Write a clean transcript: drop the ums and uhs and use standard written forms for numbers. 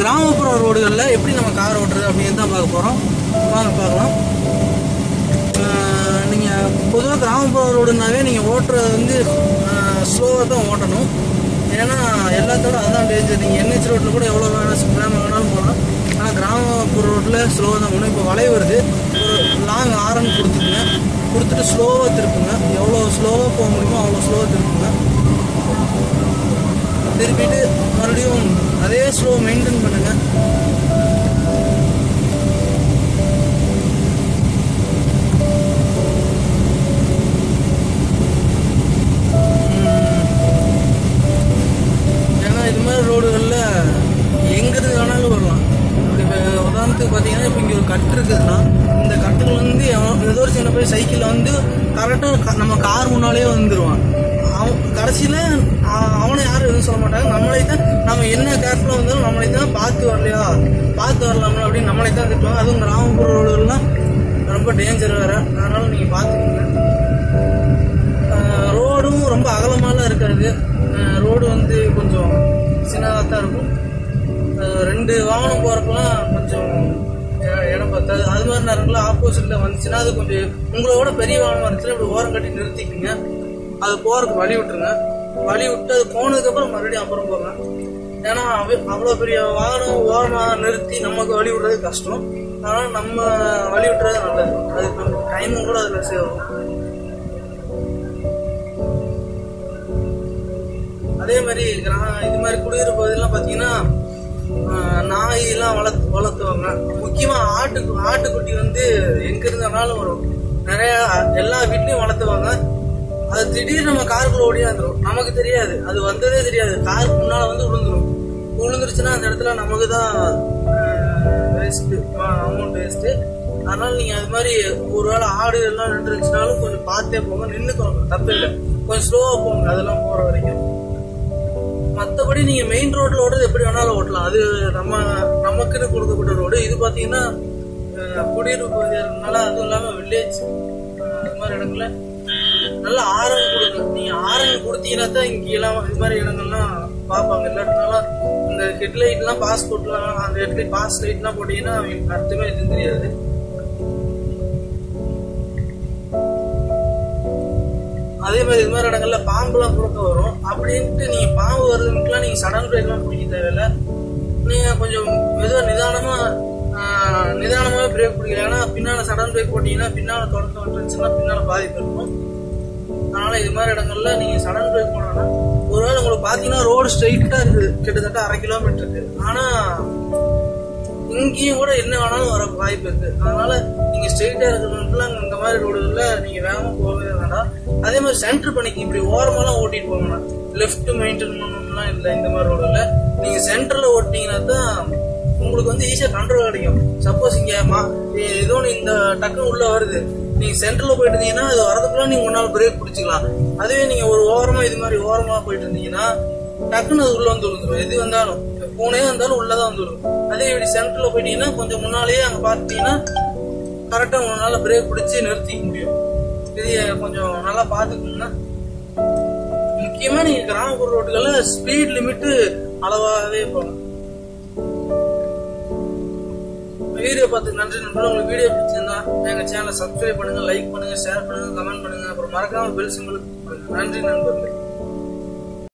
கிராமப்புற ரோடுகளில் எப்படி நம்ம கார் ஓட்டுறது அப்படின்னு தான் பார்க்க போகிறோம். வாங்க பார்க்கலாம். நீங்கள் பொதுவாக கிராமப்புற ரோடுனாவே நீங்கள் ஓட்டுறது வந்து ஸ்லோவாக தான் ஓட்டணும். ஏன்னா எல்லாத்தோட அதுதான் டேஞ்சர். நீங்கள் NH ரோட்டில் கூட எவ்வளோ வேணாலும் போகலாம். ஆனால் கிராமப்புற ரோட்டில் ஸ்லோவாக தான் போகணும். இப்போ வளைவு வருது, ஒரு லாங் ஆரன் கொடுத்துட்டு ஸ்லோவாக திருப்புங்க. எவ்வளோ ஸ்லோவாக போக முடியுமோ அவ்வளோ ஸ்லோவாக திருப்புங்க. திருப்பிட்டு மறுபடியும் அதே ஸ்லோ மெயின்டைன் பண்ணுங்கள். ஏன்னா இது மாதிரி ரோடுகளில் எங்கிருந்து வேணாலும் வரலாம். இப்போ உதாரணத்துக்கு பார்த்தீங்கன்னா, இப்போ இங்கே ஒரு கட்டு இருக்குதுன்னா, இந்த கட்டுகள் வந்து ஏதோ ஒரு சின்ன போய் சைக்கிளில் வந்து கரெக்டாக நம்ம கார் முன்னாலே வந்துடுவான். கடைசியில் அவனை யாரும் எதுவும் சொல்ல மாட்டாங்க. நம்மளே தான், நம்ம என்ன கேர்ஃபுல்லாக வந்தாலும் நம்மளே தான் பார்த்து வரலாமா அப்படின்னு நம்மளே தான் திட்டுவாங்க. அதுவும் கிராமப்புற ரோடுகள்லாம் ரொம்ப டேஞ்சர் வேறு. அதனால நீங்கள் பார்த்துக்கோங்க. ரோடும் ரொம்ப அகலமாலாம் இருக்காது. ரோடு வந்து கொஞ்சம் சின்னதாக தான் இருக்கும். 2 வாகனம் போகிறப்பெல்லாம் கொஞ்சம் இடம் பார்த்தாது. அது மாதிரி நேரங்களில் ஆப்போசிட்டில் வந்துச்சுன்னா அது கொஞ்சம் உங்களோட பெரிய வாகனமாக இருந்துச்சுன்னா இப்படி ஓரம் கட்டி நிறுத்திக்குங்க. அது போகிறதுக்கு வழி விட்டுருங்க. வழி விட்டு அது போனதுக்கப்புறம் மறுபடியும் அப்புறம் போங்க. ஏன்னா அவ்வளோ பெரிய வாகனம் ஓரமாக நிறுத்தி நமக்கு வழி விடுறது கஷ்டம். அதனால் நம்ம வழி விட்டுறது நல்லது. அதுக்கு நம்ம டைமும் கூட அதில் சேரும். அதே மாதிரி இது மாதிரி குடியிருப்பு பகுதியெல்லாம் பார்த்தீங்கன்னா நாயெல்லாம் வளர்த்துவாங்க. முக்கியமாக ஆட்டுக்குட்டி வந்து எங்கே இருந்தாலும் வரும். நிறையா எல்லா வீட்லையும் வளர்த்துவாங்க. அது திடீர்னு நம்ம காருக்குள்ள ஓடியாந்துடும். நமக்கு தெரியாது, அது வந்ததே தெரியாது. காருக்கு முன்னால் வந்து விழுந்துருச்சுன்னா அந்த இடத்துல நமக்கு தான் வேஸ்ட்டு, அமௌண்ட் வேஸ்ட்டு. அதனால நீங்கள் அது மாதிரி ஒரு வேளை ஆடு எல்லாம் நின்றுச்சுனாலும் கொஞ்சம் பார்த்தே போங்க. நின்றுக்கோங்க, தப்பு இல்லை. கொஞ்சம் ஸ்லோவாக போங்க அதெல்லாம் போகிற வரைக்கும். மற்றபடி நீங்கள் மெயின் ரோட்டில் ஓடுறது எப்படி வேணாலும் ஓட்டலாம். அது நமக்குன்னு கொடுக்கப்பட்ட ரோடு. இது பார்த்தீங்கன்னா குடியிருப்பு பகுதியாகிறதுனால, அதுவும் இல்லாமல் வில்லேஜ் அது மாதிரி இடங்கள்ல நல்லா ஆரன் கொடுங்க. நீங்கள் ஆரன் கொடுத்தீங்கன்னா தான் இங்கெல்லாம் இது மாதிரி இடங்கள்லாம் பார்ப்பாங்க. இல்லாட்டினாலும் இந்த ஹெட்லைட்லாம் பாஸ்போர்ட்லாம் அந்த ஹெட்லைட் பாஸ் லைட்லாம் போட்டிங்கன்னா அவங்களுக்கு அர்த்தமே எதுவும் தெரியாது. அதே மாதிரி இது மாதிரி இடங்கள்ல பாம்புலாம் குறுக்க வரும். அப்படின்ட்டு நீங்கள் பாம்பு வருதுன்னுக்குலாம் நீங்கள் சடன் பிரேக்லாம் பிடிக்க தேவையில்லை. நீங்கள் கொஞ்சம் மெதுவாக நிதானமாக பிரேக் பிடிக்கல. ஏன்னா பின்னால் சடன் பிரேக் போட்டிங்கன்னா பின்னால் தொடர்ந்து வந்துருச்சுன்னா பின்னால் பாதிப்பு இருக்கும். அதனால இது மாதிரி இடங்கள்ல நீங்க சடன் பிரேக் போனோம்னா, ஒருவேளை உங்களுக்கு பாத்தீங்கன்னா ரோடு ஸ்ட்ரைட்டா இருக்குது, கிட்டத்தட்ட 1/2 கிலோமீட்டர் இருக்கு. ஆனா இங்கேயும் கூட என்ன வேணாலும் வர வாய்ப்பு இருக்கு. அதனால நீங்க ஸ்ட்ரைட்டா இருக்கிறவங்களுக்குலாம் இந்த மாதிரி ரோடுகள்ல நீங்க வேகமா போகவே வேண்டாம். அதே மாதிரி சென்டர் பண்ணிக்க இப்படி ஓரமெல்லாம் ஓட்டிட்டு போகணும்னா லெஃப்ட் மெயின்டைன் பண்ணணும்லாம் இல்லை. இந்த மாதிரி ரோடுல நீங்க சென்டர்ல ஓட்டினீங்கன்னா தான் உங்களுக்கு வந்து ஈஸியா கண்ட்ரோல் கிடைக்கும். சப்போஸ் இங்க ஏதோ இந்த டக்குன்னு உள்ள வருது, நீங்க சென்டர்ல போயிட்டு இருந்தீங்கன்னா அது வரதுக்குள்ள நீங்க முன்னால பிரேக் பிடிச்சிக்கலாம். அதுவே நீங்க ஒரு ஓரமா இது மாதிரி ஓரமா போயிட்டு இருந்தீங்கன்னா டக்குன்னு அது உள்ள வந்து விழுந்துடும். எது வந்தாலும் பூனே வந்தாலும் உள்ளதான் வந்துடும். அதே இப்படி சென்டர்ல போயிட்டீங்கன்னா கொஞ்சம் முன்னாலேயே அங்க பாத்தீங்கன்னா கரெக்டா உங்களால பிரேக் பிடிச்சி நிறுத்திக்க முடியும். இது கொஞ்சம் நல்லா பாத்துக்கணும்னா, முக்கியமா நீங்க கிராமப்புற ரோடுகள்ல ஸ்பீட் லிமிட் அளவாவே போகணும். வீடியோ பார்த்து நன்றி நண்பர்கள். உங்களுக்கு வீடியோ பிடிச்சிருந்தா எங்க சேனலை சப்ஸ்கிரைப் பண்ணுங்க, லைக் பண்ணுங்க, ஷேர் பண்ணுங்க, கமெண்ட் பண்ணுங்க. அப்புறம் மறக்காம பெல் சிம்பல். நன்றி நண்பர்களே.